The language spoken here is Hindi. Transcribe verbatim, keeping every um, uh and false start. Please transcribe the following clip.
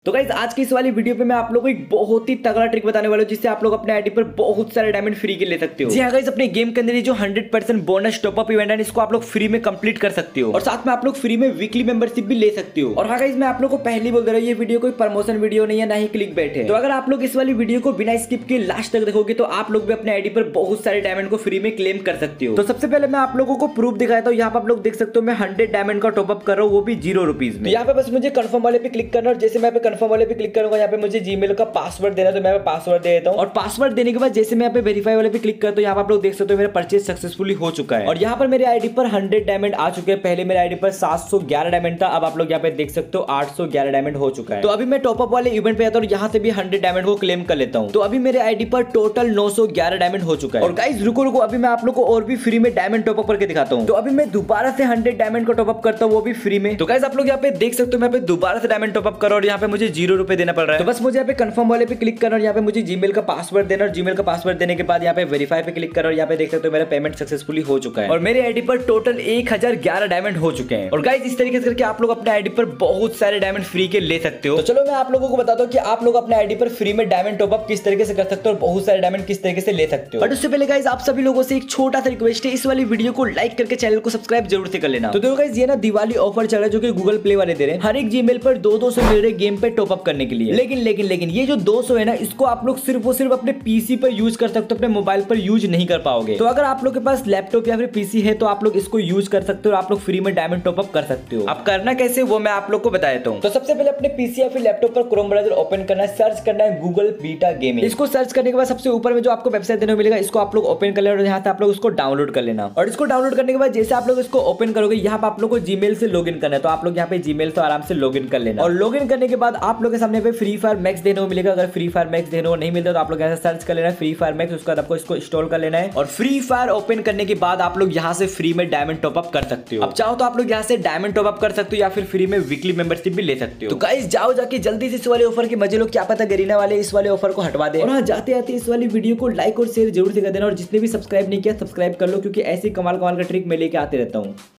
तो गाइस आज की इस वाली वीडियो पे मैं आप लोगों को एक बहुत ही तगड़ा ट्रिक बताने वाला हूं जिससे आप लोग अपने आईडी पर बहुत सारे डायमंड फ्री के ले सकते हो। जी हां गाइस, अपने गेम के अंदर ये जो hundred percent bonus top up event है इसको आप लोग फ्री में कंप्लीट कर सकते हो और साथ में आप लोग फ्री में वीकली मेंबरशिप भी ले सकते हो। और हाँ गाइस, मैं आप लोग को पहले बोल दे रहा हूं, ये वीडियो कोई प्रमोशन वीडियो नहीं है, ना ही क्लिक बैठ है। तो अगर आप लोग इस वाली वीडियो को बिना स्किप के लास्ट तक देखोगे तो आप लोग भी अपने आईडी पर बहुत सारे डायमंड को फ्री में क्लेम कर सकते हो। तो सबसे पहले मैं आप लोगों को प्रूफ दिखाता हूं। यहाँ पर आप लोग देख सकते हो मैं हंड्रेड डायमंड का टॉपअप कर रहा हूँ, वो भी जीरो रुपीज में। यहाँ पे बस मुझे कंफर्म वाले पे क्लिक करना और जैसे मैं कंफर्म वाले पे क्लिक करूंगा यहाँ पे मुझे जीमेल का पासवर्ड देना, तो मैं पासवर्ड दे देता हूं। और पासवर्ड देने के बाद जैसे मैं यहाँ पे वेरीफाई वाले पे क्लिक करता हूं, यहाँ पर आप लोग देख सकते हो मेरा परचेज सक्सेसफुली हो चुका है। और यहाँ पर मेरे आईडी पर हंड्रेड डायमंड आ चुके हैं। पहले मेरे आईडी पर सात सौ ग्यारह डायमंड था, अब आप लोग यहाँ पे देख सकते हो आठ सौ ग्यारह डायमंड हो चुका है। तो अभी मैं टॉपअप वाले इवेंट पे आता हूं, यहाँ से भी हंड्रेड डायमंड को क्लेम कर लेता हूँ। तो अभी मेरे आईडी पर टोटल नौ सौ ग्यारह डायमंड हो चुका है। और गाइस रुको रुको, अभी मैं आप लोग को और भी फ्री में डायमंड टॉपअप करके दिखाता हूँ। तो अभी मैं दोबारा से हंड्रेड डायमंड को टॉपअप करता हूँ, वो भी फ्री में। तो गाइस आप लोग यहाँ पे देख सकते हो मैं दोबारा से डायमंड टॉपअप कर रहा हूं और यहाँ पे मुझे जीरो रुपए देना पड़ रहा है। तो बस मुझे यहाँ पे कंफर्म वाले पे क्लिक करना और यहाँ पे मुझे जीमेल का पासवर्ड देना और जीमेल का पासवर्ड देने के बाद यहाँ पे वेरीफाई पे क्लिक करो और यहाँ पे देख सकते हो मेरा पेमेंट सक्सेसफुली हो चुका है और मेरे आईडी पर टोटल एक हजार ग्यारह डायमंड हो चुके हैं। और गाइस इस तरीके से करके आप लोग अपने आईडी पर बहुत सारे डायमंड फ्री के ले सकते हो। तो चलो मैं आप लोगों को बताता हूँ कि आप लोग अपने आईडी पर फ्री में डायमंड टॉपअप किस तरीके से कर सकते हो और बहुत सारे डायमंड किस तरीके से ले सकते हो। बट उससे पहले गाइस आप सभी लोगों से एक छोटा सा रिक्वेस्ट है, इस वाली वीडियो को लाइक करके चैनल को सब्सक्राइब जरूर से कर लेना। तो देखो गाइस ये ना दिवाली ऑफर चल रहा है जो कि गूगल प्ले वाले दे रहे हैं, हर एक जीमेल पर दो दो सौ मिल रहे गेम पे टॉपअप करने के लिए। लेकिन लेकिन लेकिन ये जो दो सौ है ना, इसको आप लोग सिर्फ और सिर्फ अपने पीसी पर यूज कर सकते हो, अपने मोबाइल पर यूज नहीं कर पाओगे। तो अगर आप लोग के पास लैपटॉप या फिर पीसी है तो आप लोग इसको यूज कर सकते हो और आप लोग फ्री में डायमंड टॉपअप कर सकते हो। अब करना कैसे वो मैं आप लोग को बता देता हूँ। तो सबसे पहले अपने पीसी या फिर लैपटॉप पर क्रोम ब्राउज़र ओपन करना है, सर्च करना है गूगल बीटा गेमिंग। इसको सर्च करने के बाद सबसे ऊपर में जो आपको वेबसाइट देने को मिलेगा इसको आप लोग ओपन कर लेना और यहाँ से आप लोग उसको डाउनलोड कर लेना। और इसको डाउनलोड करने के बाद जैसे आप लोग इसको ओपन करोगे यहाँ पे आप लोग को जीमेल से लॉगिन करना है, तो आप लोग यहाँ पे जीमेल से आराम से लॉगिन कर लेना। और लॉगिन करने के बाद आप लोग के सामने पे फ्री फायर मैक्स देने को मिलेगा। अगर फ्री फायर मैक्स देने को नहीं मिलता तो आप लोग यहाँ से सर्च कर लेना फ्री फायर मैक्स, उसके बाद आपको इसको इंस्टॉल कर लेना है। और फ्री फायर ओपन करने के बाद आप लोग यहाँ से फ्री में डायमंड टॉपअप कर सकते हो। अब चाहो तो आप लोग यहाँ से डायमंड टॉपअप कर सकते हो या फिर फ्री में वीकली मेंबरशिप भी ले सकते हो। तो गाइस जाओ जाके जल्दी से इस वाले ऑफर के मजे लो, क्या पता गरीना वाले इस वाले ऑफर को हटवा दे। और हाँ, जाते आते इस वाली वीडियो को लाइक और शेयर जरूर से कर देना और जिसने भी सब्सक्राइब नहीं किया सब्सक्राइब कर लो, क्योंकि ऐसे कमाल कमाल का ट्रिक मैं लेके आते रहता हूँ।